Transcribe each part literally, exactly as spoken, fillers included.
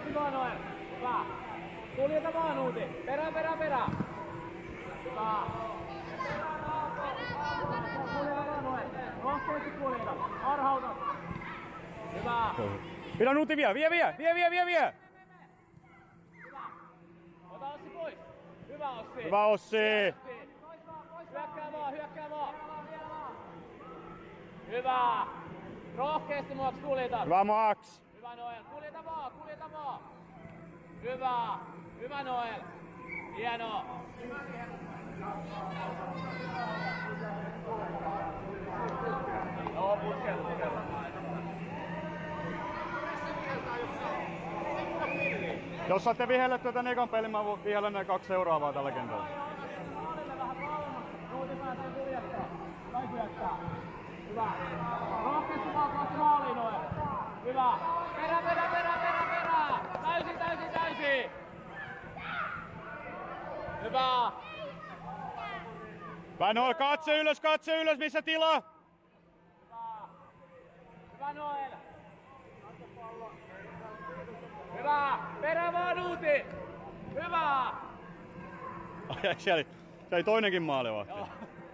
Rohkeasti vaan Noel. Hyvä. Kuljeta vaan Nuuti. Perä, perä, perä. Hyvä. Kuljeta vaan Noel. Rohkeasti kuljeta. Harhauta. Hyvä. Pidä Nuuti vie, vie, vie, vie, vie, vie, vie. Hyvä. Ota Ossi pois. Hyvä Ossi. Hyvä Ossi. Hyökkää vaan, hyökkää vaan. Hyvä. Rohkeasti Max kuljeta. Hyvä Max. Hyvä Noel. Kuljeta vaan, kuljeta vaan. Hyvä. Hyvä Noel. Hienoa. Joo, putkella, putkella. Jos saatte vihellettyä tän ekan pelin, mä vihellen ne kaksi seuraavaa tällä kentällä. Nuuti pääsee kuljettaa. Tai syöttää. Hyvä. Rohkeasti vaan kohti maaliin Noel. Hyvä. Perä, perä, perä, perä, perä. Täysin, täysin, täysin. Hyvä. Hyvä Noel, katse ylös, katse ylös, missä tila? Hyvä. Hyvä Noel. Hyvä. Perä vaan Nuuti. Hyvä. Ai, siellä, siellä oli toinenkin maalivahti. Joo.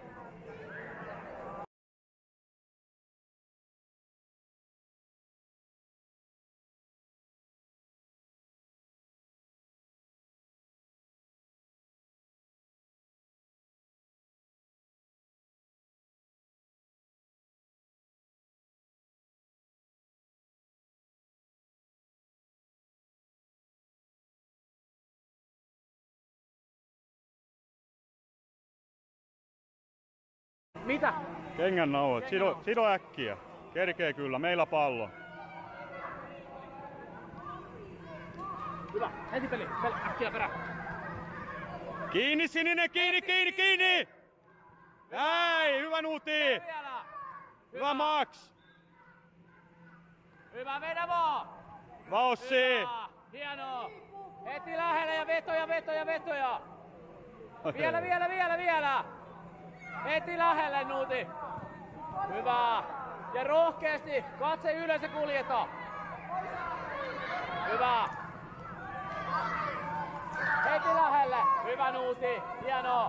Mitä? Kengän nauhat, sido, sido äkkiä. Kerkee kyllä, meillä pallo. Hyvä, heti peli, peli, äkkiä perä. Kiinni sininen, kiinni, kiinni, kiinni! Näin, hyvä Nuuti! Vielä. Hyvä Max! Hyvä, vedä vaan! Hyvä Ossi! Hyvä, hienoa! Heti lähelle ja vetoja, vetoja, vetoja! Vielä, vielä, vielä, vielä! Heti lähelle Nuuti! Hyvä! Ja rohkeasti, katse ylös ja kuljeta! Hyvä! Heti lähelle! Hyvä Nuuti! Hienoa!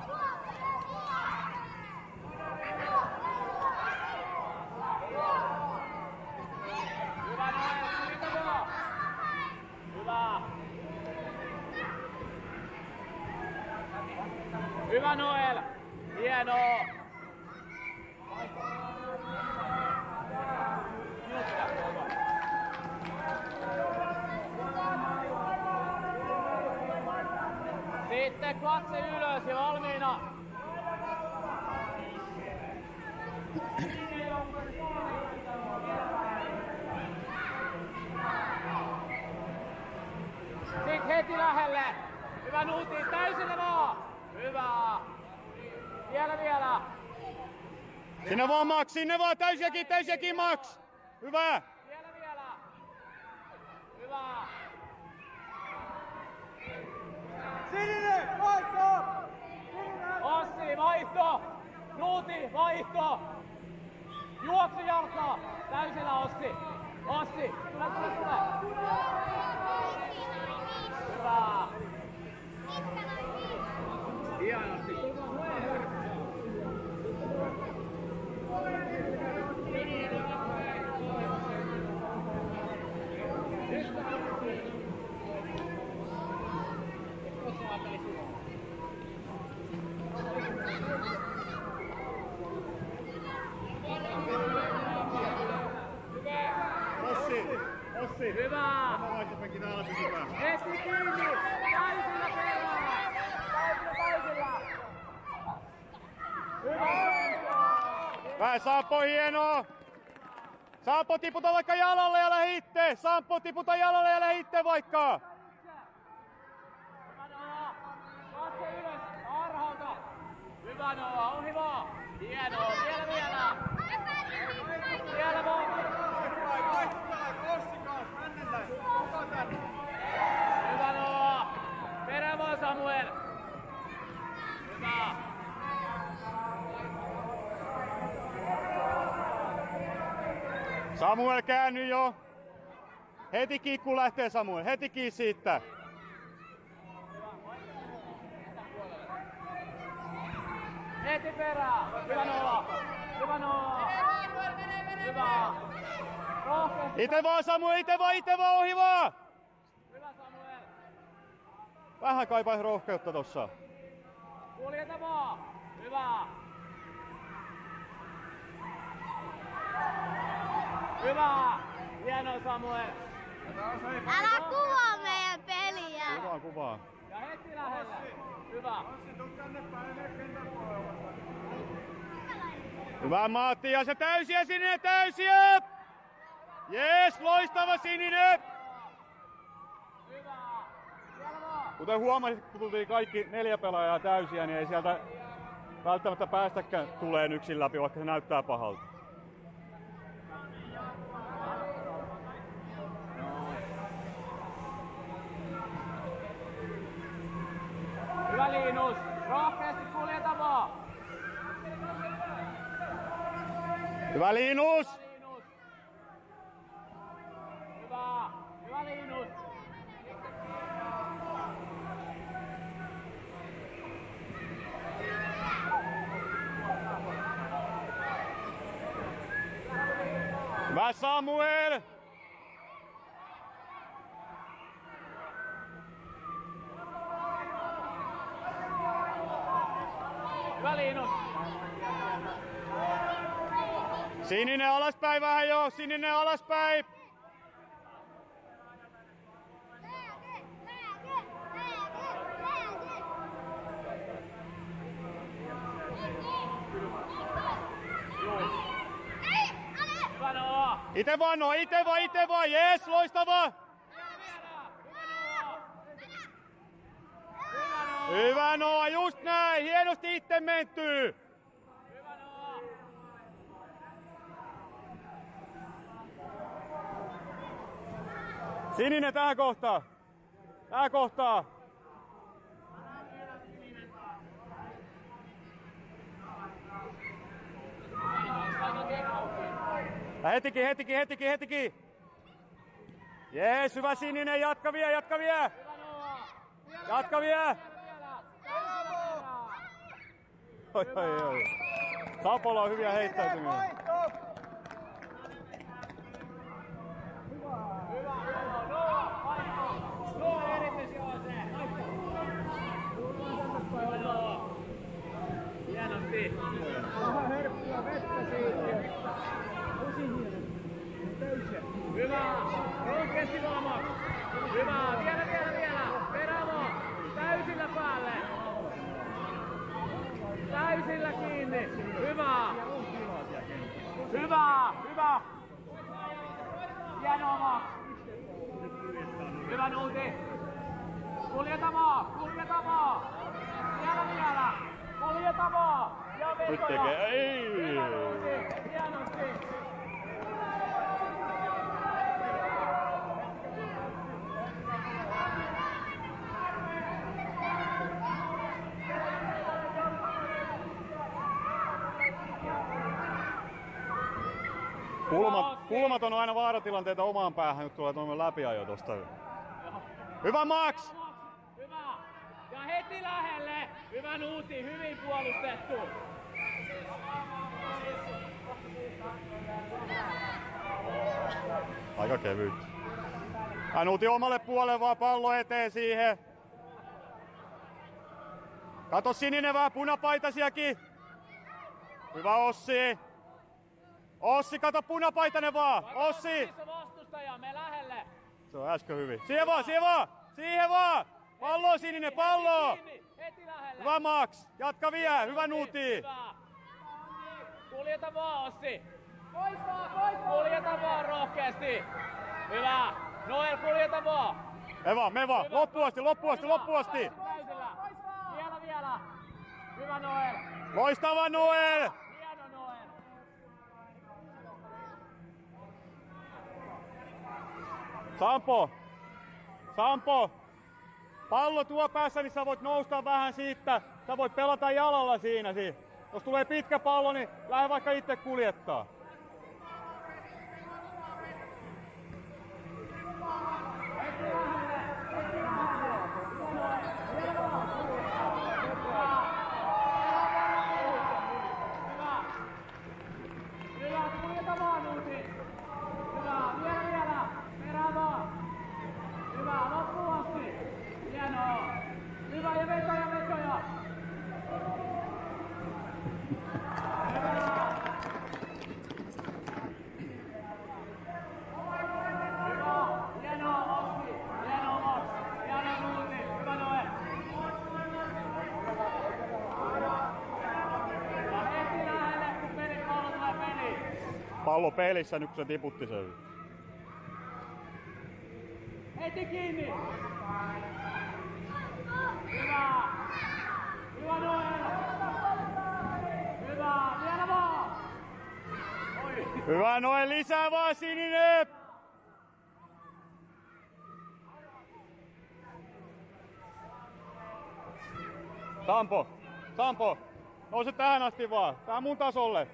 Hyvä Noel! Kuljeta vaan! Hyvä! Hyvä Noel! Hienoa! Sitten katse ylös ja valmiina! Sitten heti lähelle! Hyvä Nuuti, täysillä vaan! Hyvä! Vielä, vielä! Sinne vaan Max, sinne vaan, täysiäkin, täysiäkin Max! Hyvä! Vielä, vielä! Hyvä! Sininen, vaihto! Ossi, vaihto! Nuuti, vaihto! Juoksujalka! Täysillä Ossi! Ossi, tule, tule, tule! Hyvä! Hienosti! Ossi! Ossi! Hyvä! Mä vaihtopenkin täällä pysyvää. Heti kiinni! Täysillä perään! Täysillä, täysillä! Hyvä! Vähän Sampo, hienoa! Sampo, tiputa vaikka jalalle ja lähde itse! Sampo, tiputa jalalle ja lähde itse vaikka! Hyvä Noa! Katse ylös! Arhauta! Hyvä Noa! Ohi vaan! Hienoa! Vielä vielä! Vielä vaan! Hyvä Noa! Perä vaan Samuel! Hyvä! Samuel käänny jo! Heti kiinni kun lähtee Samuel, heti kiinni siitä. Heti perään! Hyvä Noa! Hyvä Noa! Hyvä! Rohkeasti! Ite vaan Samuel, ite vaan, ite vaan, ohi vaan! Hyvä Samuel! Vähän kaipais rohkeutta tossa. Kuljeta vaan! Hyvä! Hyvä! Hieno Samuel! Älä kuvaa meidän peliä! Kuvaa, kuvaa. Ja heti lähellä! Hyvä! Hyvä Matti, ja se täysiä sininen, täysiä! Jees, loistava sininen! Hyvä! Siellä vaan! Kuten huomasit, kun tultiin kaikki neljä pelaajaa täysiä, niin ei sieltä välttämättä päästäkään tuleen yksin läpi, vaikka se näyttää pahalta. Hyvä Linus! Rohkeasti kuljeta vaan! Hyvä Linus! Linus! Hyvä! Hyvä Linus! Hyvä Samuel! Hyvä Linus! Sininen alaspäin vähän jo, sininen alaspäin! Hyvä Noa! Ite vaan, no, ite vaan, ite vaan, jees, loistavaa! Hyvä Noa, just näin, hienosti itse mentyy! Hyvä Noa! Sininen tähän kohtaan! Tähän kohtaan! Ja hetikin, hetikin, hetikin, hetikin! Jees, hyvä sininen, jatka vielä, jatka vielä! Jatka vielä! Oi, oi, oi. Sapolla on hyviä heittäytymiä. Hienosti. Vähän herkkua vettä siitä. Tosi hieno. Täysiä. Hyvä. Rohkeasti vaan, Max. Hyvä. Vielä, vielä, vielä. Peravo. Täysillä päälle. Täysillä kiinni. Hyvä. Hyvä. Hyvä. Hienoa, Max. Hyvä Nuuti. Kuljeta vaan. Kuljeta vaan. Vielä, vielä. Kuljeta vaan. Ja vetoja. Nyt tekee, ei! Hyvä Nuuti. Hienosti. Kulmat, kulmat on aina vaaratilanteita omaan päähän, kun tulee tuommoinen läpiajo tosta. Hyvä Max! Hyvä! Ja heti lähelle! Hyvä Nuuti, hyvin puolustettu! Aika kevyt. Ja Nuuti omalle puolelle vaan pallo eteen siihen. Kato sininen vähän punapaitasiakin. Hyvä Ossi. Ossi, kato punapaitainen vaan! Ossi! Vastustaja, me lähelle! Se on äsken hyvin. Siihen vaan, siihen vaan! Siihen vaan! Pallo on sininen, pallo! Heti lähelle! Hyvä Max! Jatka vielä! Hyvä Nuuti! Hyvä! Kuljeta vaan, Ossi! Kuljeta vaan rohkeasti! Hyvä! Noel, kuljeta vaan! Me vaan, me vaan! Loppuasti, loppuasti, loppuasti! Vielä, vielä! Hyvä Noel! Loistava Noel! Hieno Noel! Sampo! Sampo! Pallo tuo päässä, niin sä voit nousta vähän siitä. Sä voit pelata jalalla siinä. Jos tulee pitkä pallo, niin lähde vaikka itse kuljettaa. Pallo pelissä nyt kun se tiputti sen. Heti kiinni! Hyvä! Hyvä Noel! Hyvä! Vielä vaan! Oi! Hyvä Noel, lisää vaan sininen! Sampo! Sampo! Nouse tähän asti vaan! Tähän mun tasolle!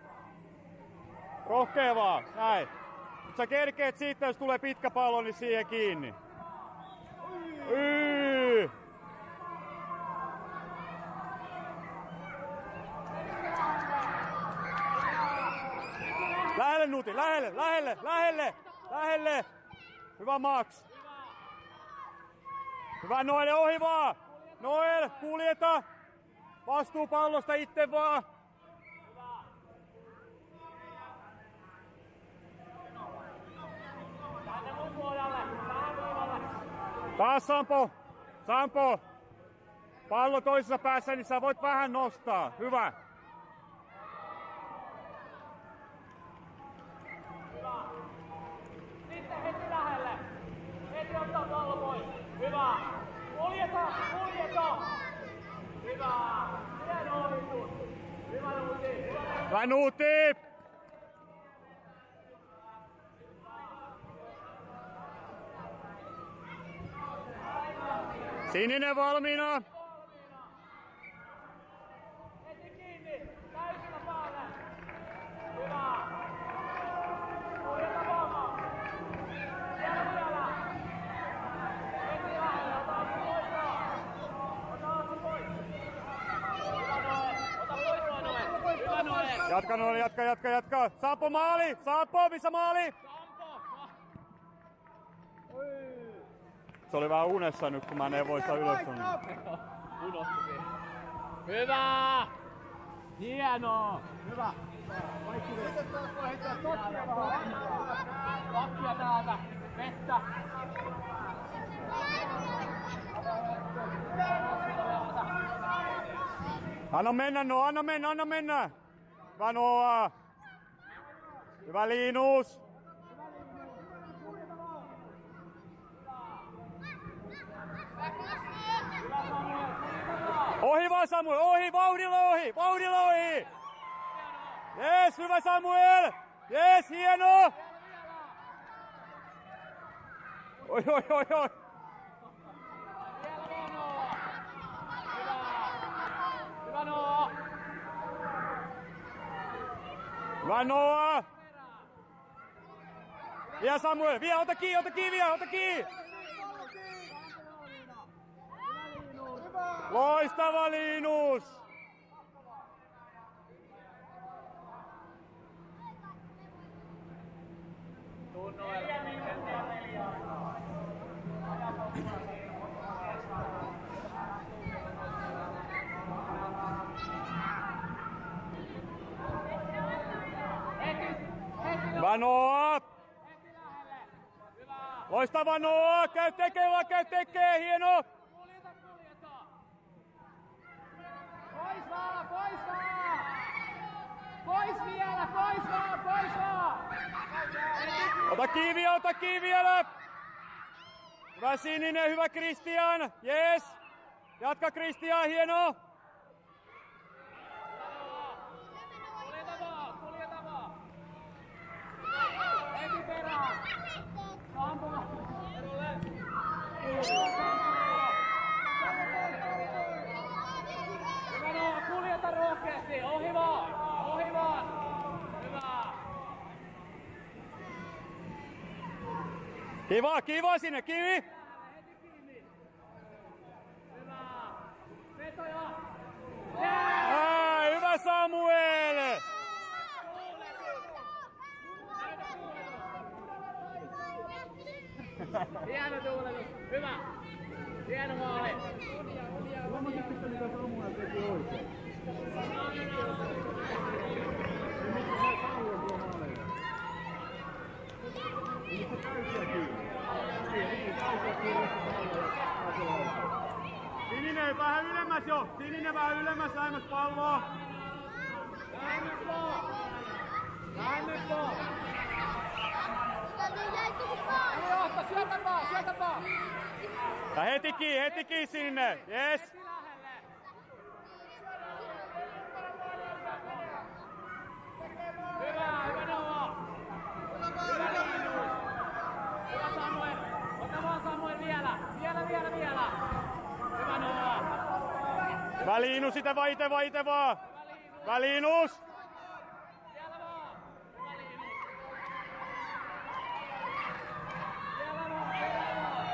Rohkee vaan! Näin! Sä kerkeet siitä, jos tulee pitkä pallo, niin siihen kiinni. Yy. Lähelle Nuti, lähelle, lähelle, lähelle, lähelle. Hyvä Max. Hyvä Noel, ohi vaan. Noel, kuljeta. Vastuu pallosta itse vaan. Taas Sampo! Sampo! Pallo toisessa päässä, niin sä voit vähän nostaa. Hyvä! Hyvä! Sitten heti lähelle! Heti ottaa pallo pois! Hyvä! Kuljeta! Kuljeta! Hyvä! Hieno ohitus! Hyvä Nuuti! Hyvä Nuuti! Sininen valmiina! Heti kiinni! Täysillä päälle! Hyvä! Kuljeta vaan! Vielä vielä! Heti lähelle! Ota assi pois vaan! Ota assi pois! Hyvä Noel! Ota pois vaan Noel! Hyvä Noel! Jatka Noel, jatka, jatka, jatka! Sampo maali! Sampo, missä maali? Sampo! Se oli vähän unessa nyt, kun mä neuvoin sitä ylös. Unohtu siihen. Hyvä! Hienoa! Hyvä! Pakkia täältä! Vettä! Anna mennä, no, anna mennä, anna mennä! Hyvä Noa! Hyvä Linus! Ohi vaan Samuel, ohi, vauhdilla ohi, vauhdilla ohi! Jees, hyvä Samuel! Jees, hieno! Oi, oi, oi, oi! Hyvä Noa! Hyvä Noa! Vielä Samuel, vielä, ota kiinni, ota kiinni vielä, ota kiinni! Loistava Linus! Hyvä Noa! Loistava Noa! Käy tekee, käy tekee, hieno! Pois vaan, pois vaan! Pois vielä, pois vaan, pois vaan! Ota kiinni, ota kiinni vielä! Hyvä sininen, hyvä Kristian! Yes! Jatka Kristian, hieno! Kuljeta vaan, kuljeta vaan! Heti perään! Sampo vaan! Hyvä Noa, kuljeta rohkeasti! Ohi vaan! Ohi vaan! Hyvä! Kiva, kiva sinne, kivi! Heti kiinni! Hyvä! Vetoja! Ai, hyvä Samuel! Hieno tuuletus! Hyvä! Hieno maali! Huomasitko mitä Samuel teki oikein? Sininen vähän ylemmäs jo! Sininen vähän ylemmäs, lähemmäs palloa! Lähemmäs vaan! Lähemmekö? Eli Otto, syötä vaan, syötä vaan. Ja heti kiinni, heti kiinni sinne. Yes. Heti lähelle. Hyvä, hyvä Noa. Hyvä Linus. Hyvä Samuel. Ota vaan Samuel vielä. Vielä, vielä, vielä. Hyvä Noa. Hyvä Linus, ite vaan, ite vaan, ite vaan. Hyvä Linus. Vielä vaan. Hyvä Linus. Vielä vaan, vielä vaan.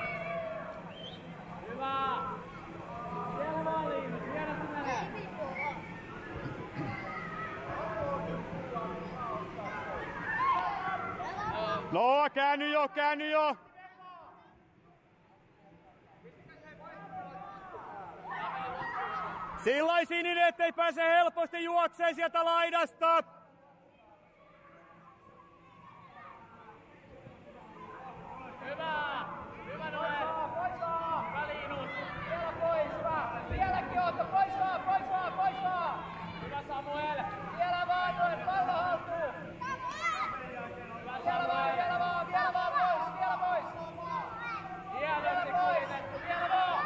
Hyvä. Vielä vaan Linus, vielä sinne. Noa, käänny jo, käänny jo. Sillai sininen, ettei pääse helposti juokseen sieltä laidasta. Hyvä! Hyvä Noel! Pois vaan! Hyvä Linus! Vielä pois! Hyvä! Vieläkin Otto! Pois vaan! Pois vaan! Pois vaan! Hyvä Samuel! Vielä vaan Noel! Pallo haltuun! Hyvä Samuel! Vielä vaan! Vielä vaan pois! Vielä pois! Hienosti kuitettu! Vielä vaan!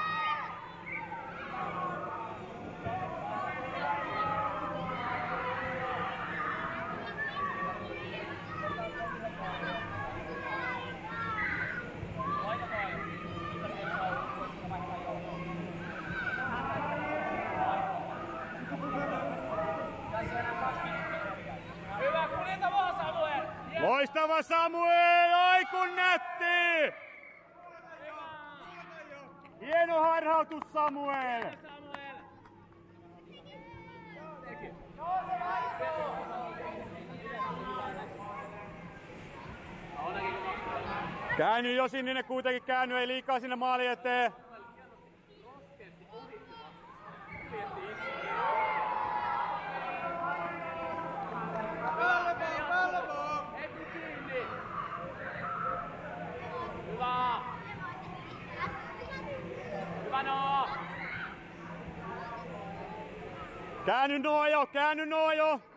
Hyvä, kuljeta vaan Samuel! Loistava Samuel, ai kun nätti! Hieno harhautus Samuel! Samuel! Käänny jo sinne kuitenkin, käänny, ei liikaa sinne maali eteen. Heti kiinni! Hyvä! Hyvä Noa! Käänny Noa jo, käänny Noa jo!